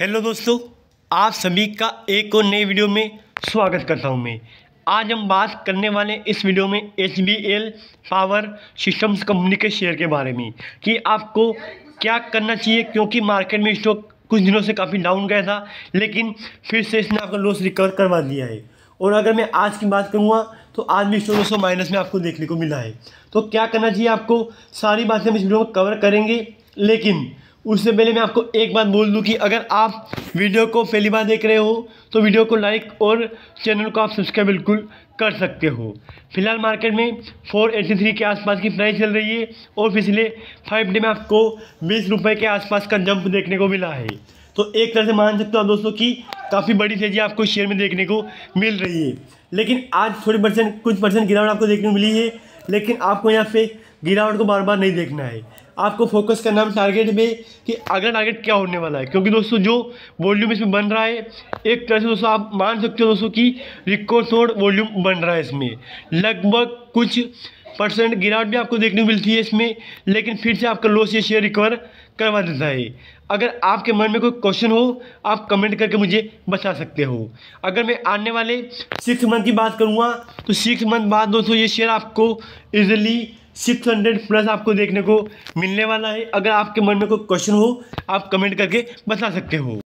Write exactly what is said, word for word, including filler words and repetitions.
Hello दोस्तों, आप सभी का एक और नई वीडियो में स्वागत करता हूं मैं। आज हम बात करने वाले इस वीडियो में H B L power systems company के शेयर के बारे में कि आपको क्या करना चाहिए, क्योंकि मार्केट में स्टॉक कुछ दिनों से काफ़ी डाउन गया था, लेकिन फिर से इसने आपका लॉस रिकवर करवा दिया है। और अगर मैं आज की बात करूँगा तो आज भी स्टॉक दो सौ माइनस में आपको देखने को मिला है। तो क्या करना चाहिए आपको, सारी बातें हम इस वीडियो में कवर करेंगे। लेकिन उससे पहले मैं आपको एक बात बोल दूं कि अगर आप वीडियो को पहली बार देख रहे हो तो वीडियो को लाइक और चैनल को आप सब्सक्राइब बिल्कुल कर सकते हो। फिलहाल मार्केट में चार सौ तिरासी के आसपास की प्राइस चल रही है और पिछले फाइव डे में आपको बीस रुपये के आसपास का जंप देखने को मिला है। तो एक तरह से मान सकते हो आप दोस्तों कि काफ़ी बड़ी तेजी आपको शेयर में देखने को मिल रही है। लेकिन आज थोड़ी परसेंट कुछ परसेंट गिरावट आपको देखने को मिली है, लेकिन आपको यहाँ पे गिरावट को बार बार नहीं देखना है। आपको फोकस करना है टारगेट में कि अगला टारगेट क्या होने वाला है, क्योंकि दोस्तों जो वॉल्यूम इसमें बन रहा है एक तरह से दोस्तों आप मान सकते हो दोस्तों कि रिकॉर्ड तोड़ वॉल्यूम बन रहा है। इसमें लगभग कुछ परसेंट गिरावट भी आपको देखने को मिलती है इसमें, लेकिन फिर से आपका लॉस ये शेयर रिकवर करवा देता है। अगर आपके मन में कोई क्वेश्चन हो आप कमेंट करके मुझे बता सकते हो। अगर मैं आने वाले सिक्स मंथ की बात करूँगा तो सिक्स मंथ बाद दोस्तों ये शेयर आपको ईजिली सिक्स हंड्रेड प्लस आपको देखने को मिलने वाला है। अगर आपके मन में कोई क्वेश्चन हो आप कमेंट करके बता सकते हो।